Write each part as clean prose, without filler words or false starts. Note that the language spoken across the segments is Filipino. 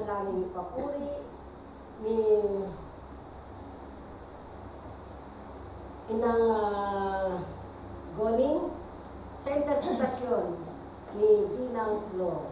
panalangin papuri ni Inang Goning sa interpretasyon ni Ginang Lo.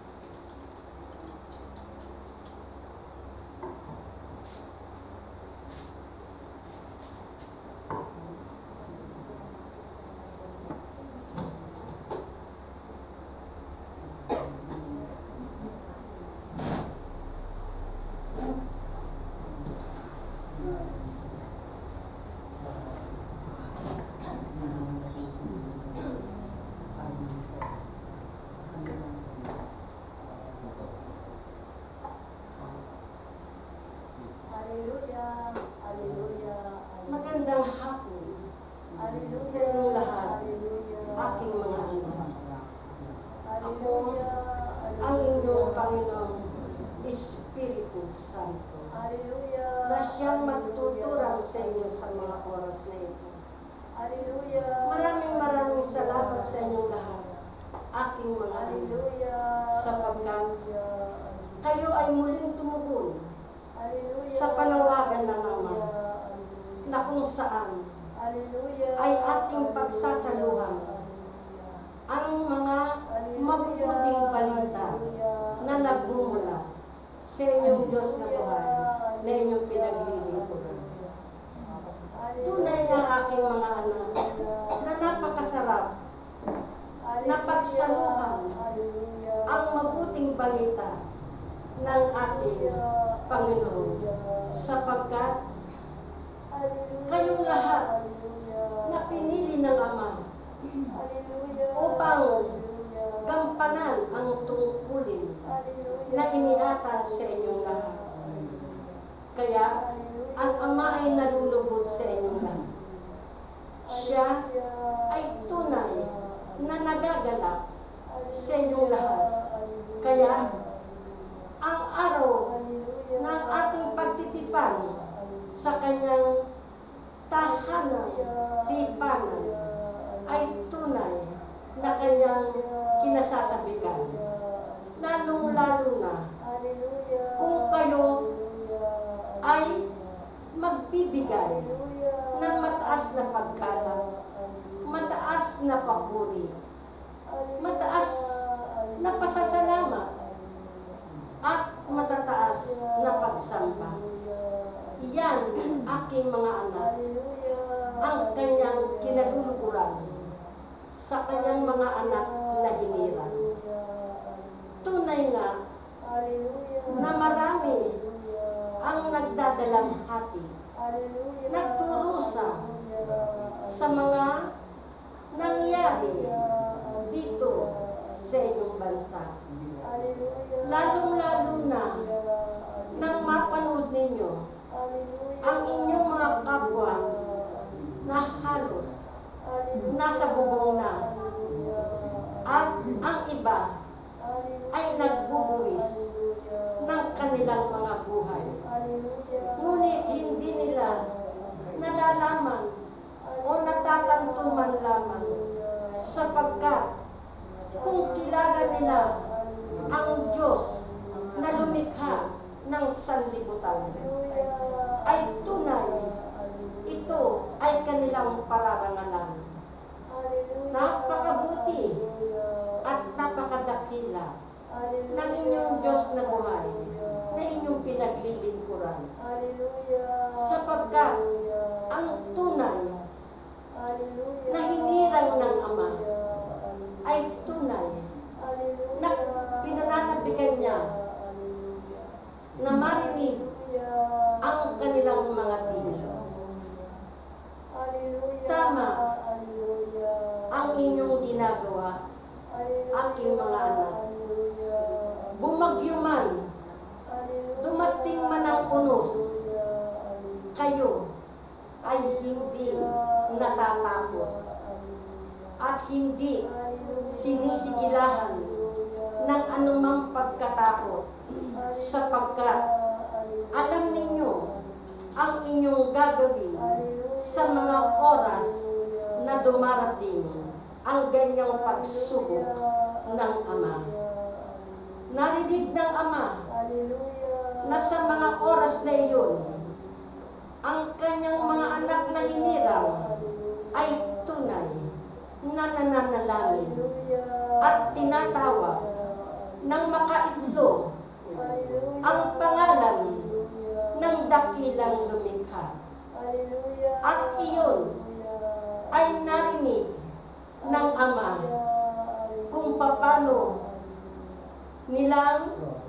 Magandang hapon sa inyong lahat, aking mga anak. Ako ang inyong Panginoong Espiritu Santo na siyang magtuturang sa inyo sa mga oras na ito. Maraming salamat sa inyong lahat, aking mga anak, sapagkat kayo ay muling tumugon sa panawagan ng Ama na kung saan ay ating pagsasaluhan ang mga mabubuting balita na nagmumula sa inyong Diyos na buhay na inyong pinaglilingkuran. Tunay nga aking mga anak na napakasarap na pagsaluhan ang mabuting balita ng ating Panginoon, sapagkat kayong lahat na pinili ng Ama upang gampanan ang tungkulin na iniatang sa inyong lahat. Kaya ang Ama ay nalulugod sa inyong lahat. Siya ay tunay na nagagalak sa inyong lahat. Kaya ang araw ng ating pagtitipan sa kanyang tahanan, tipanan, ay tunay na kanyang kinasasabikan. Lalong-lalo na kung kayo ay magbibigay ng mataas na pagkalat, mataas na papuri, mataas na pasasalamat, at matataas na pagsamba. Iyan, aking mga anak, ang kanyang kinalulukuran sa kanyang mga anak na hinirang. Tunay nga na marami ang nagdadalang hati, nagturusa sa mga nangyari dito sa inyong bansa. Lalong-lalo na nang mapanood ninyo ang inyong mga kapwa na halos nasa bubong na, at ang iba ay nagbubuwis ng kanilang mga buhay. Ngunit hindi nila nalalaman o natatantuman lamang, sapagkat kung kilala nila ang Diyos na lumikha ng sanlibutan, ay tunay ito ay kanilang pararangalan. Napakabuti at napakadakila ng inyong Diyos na buhay na inyong pinaglilingkuran, sapagkat ang tunay na hinirang ng Ama ay tunay na pinananabigan niya na marinig ang kanilang mga tinig. Tama ang inyong ginagawa, aking mga anak. Bumagyo man, dumating man ang unos, kayo ay hindi natatakot at hindi sinisigilahan ng anumang pagkatakot, sapagkat alam ninyo ang inyong gagawin sa mga oras na dumarating ang ganyang pagsubok ng Ama. Narinig ng Ama oras na iyon, ang kanyang mga anak na hinirang ay tunay na nananalangin at tinatawag ng makaidlo ang pangalan ng dakilang lumikha. At iyon ay narinig ng Ama kung paano nilang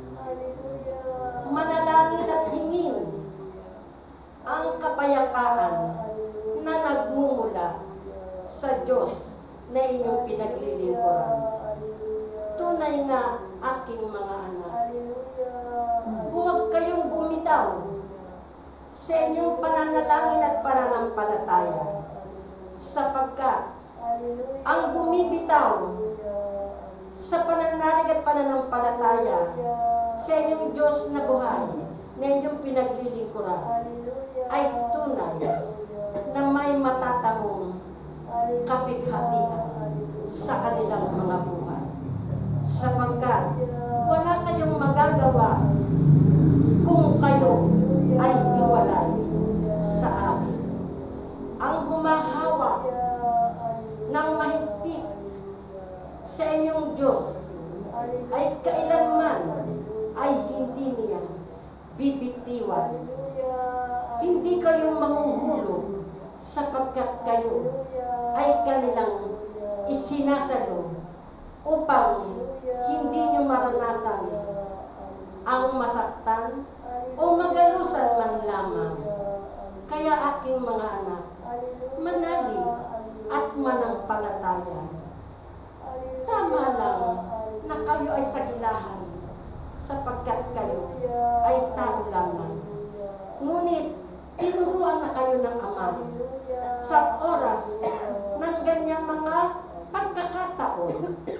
manalangin at hingin ang kapayapaan na nagmumula sa Diyos na inyong pinaglilingkuran. Tunay nga, aking mga anak, huwag kayong bumitaw sa inyong pananalangin at pananampalataya, sapagkat ang bumibitaw sa pananalig at pananampalataya sa inyong Diyos na buhay na inyong pinaglilingkuran ay tunay na may matatamong kapighatian sa kanilang mga buhay, sapagkat wala kayong magagawa kung kayo ay iwalay sa akin. Ang humahawak ng mahigpit sa inyong Diyos ay kailanman ay hindi niya bibitiwan. Hindi kayo mahuhulog sapagkat kayo ay kanilang isinasalo upang hindi nyo maranasan ang masaktan o magalusan man lamang. Kaya aking mga anak, manalig at manampalataya. Tama lang na kayo ay sagilahan sapagkat kayo ay tao lamang. Ngunit tinuruan na kayo ng Ama sa oras ng ganyang mga pagkakataon.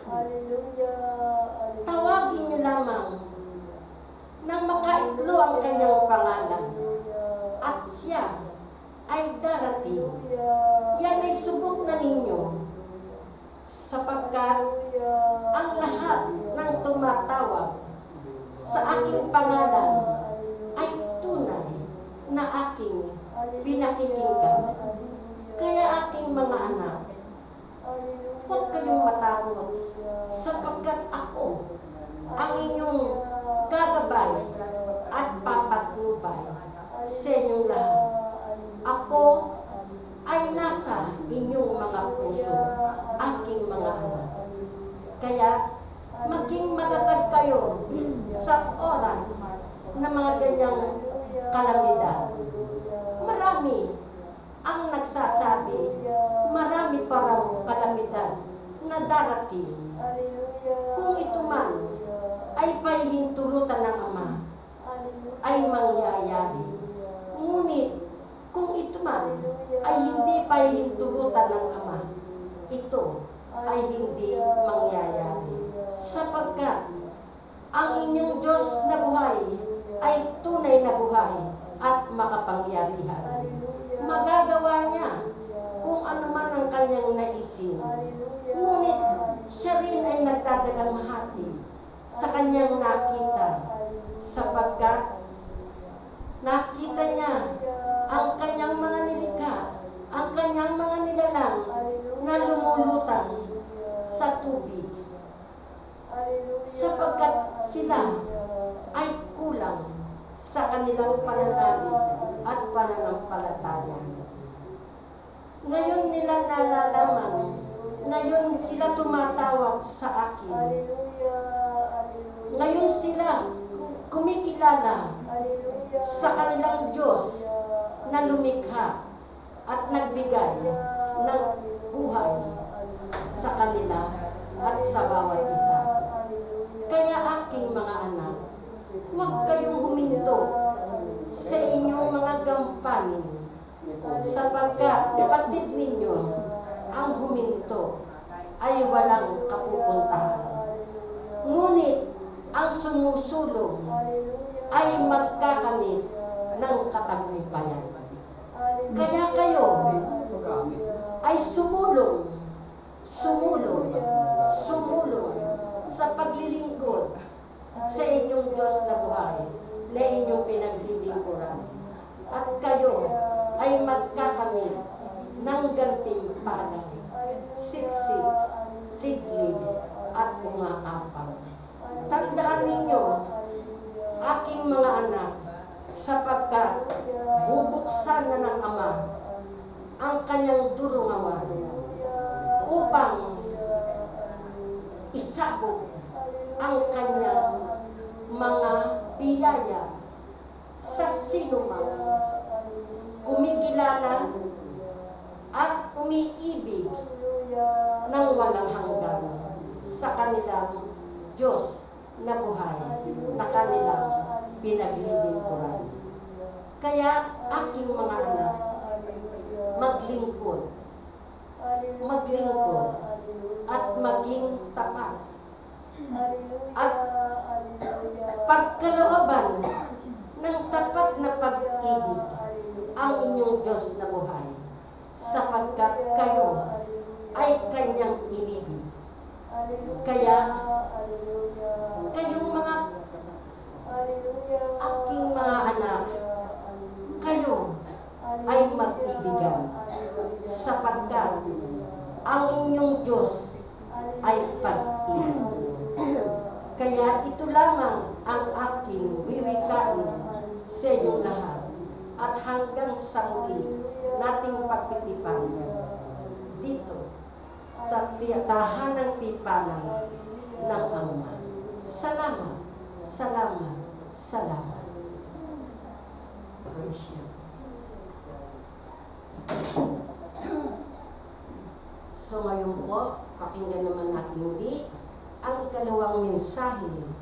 Tawagin niyo lamang nang makaidlo ang kanyang pangalan at siya ay darating. Yan ay subok na ninyo sapagkat ang lahat ng tumatawag sa aking pangalan ay tunay na aking pinakikinggan. Kaya aking mga anak, huwag kayong matakot sapagkat ako ang inyong gagabay at papatnubay sa inyong lahat. Ako ay nasa inyong mga puso, aking mga anak. Kaya maging matatag kayo sa oras na mga ganyang kalamidad. Marami ang nagsasabi, marami pa raw kalamidad na darating. Kung ito man ay pahihintulutan ng Ama, ay mangyayari. Ngunit kung ito man ay hindi pahihintulutan ng Ama, ito ay hindi mangyayari. Sapagkat ang inyong Diyos na buhay ay tunay na buhay at makapangyarihan. Magagawa niya kung ano man ang kanyang naisin. Ngunit siya rin ay nagdadalamhati sa kanyang nakita, sapagkat nakita niya ang kanyang mga nilikha, ang kanyang mga nilalang na lumulutang sa tubig, sapagkat sila ay kulang sa kanilang pananalig at pananampalataya. Ngayon nila nalalaman, ngayon sila tumatawag sa akin. Ngayon sila kumikilala sa kanilang Diyos na lumikha at nagbigay ng buhay sa kanila at sa bawat isa. Kaya aking mga anak, huwag kayong huminto sa inyong mga gampanin, sapagkat kapatid ninyo ang huminto ay walang kapupuntahan. Ngunit ang sumusulong ay magkakamit ng katagumpayan. Kaya kayo ay sumulong sa paglilingkod sa inyong Diyos na buhay na inyong pinaglilingkuran. biyaya sa sinumang kumikilala at umiibig ng walang hanggan sa kanilang Diyos na buhay na kanilang pinaglilingkuran. Kaya aking mga anak, maglingkod at maging tapat at pagkalooban ng tapat na pag-ibig ang inyong Diyos na buhay, sapagkat kayo ay kanyang inibig. Kaya kayong mga aking mga anak, kayo ay mag-ibigan, sapagkat ang inyong Diyos ay pag-ibig. Kaya ito lamang ang aking wiwikain sa inyong lahat, at hanggang sa muli nating pagtitipan dito sa tahanang tipanan ng Ama. Salamat, salamat, salamat. Praise you. So ngayon po, pakinggan naman natin muli ang ikalawang mensahe